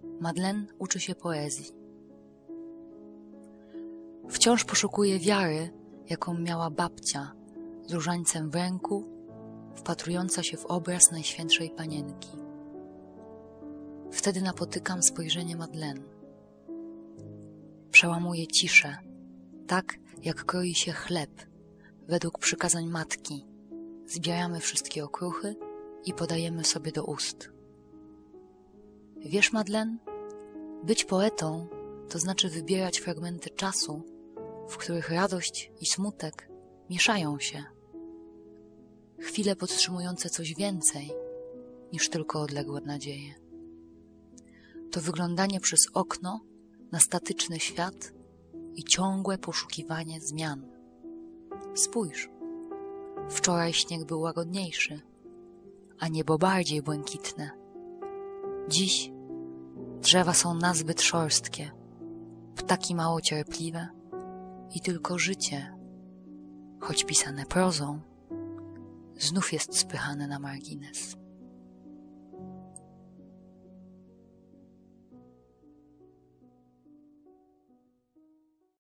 Madeleine uczy się poezji. Wciąż poszukuje wiary, jaką miała babcia, z różańcem w ręku, wpatrująca się w obraz Najświętszej Panienki. Wtedy napotykam spojrzenie Madeleine. Przełamuje ciszę, tak jak kroi się chleb, według przykazań matki. Zbieramy wszystkie okruchy i podajemy sobie do ust. Wiesz, Madeleine, być poetą to znaczy wybierać fragmenty czasu, w których radość i smutek mieszają się. Chwile podtrzymujące coś więcej niż tylko odległe nadzieje. To wyglądanie przez okno na statyczny świat i ciągłe poszukiwanie zmian. Spójrz, wczoraj śnieg był łagodniejszy, a niebo bardziej błękitne. Dziś drzewa są nazbyt szorstkie, ptaki mało cierpliwe i tylko życie, choć pisane prozą, znów jest spychane na margines.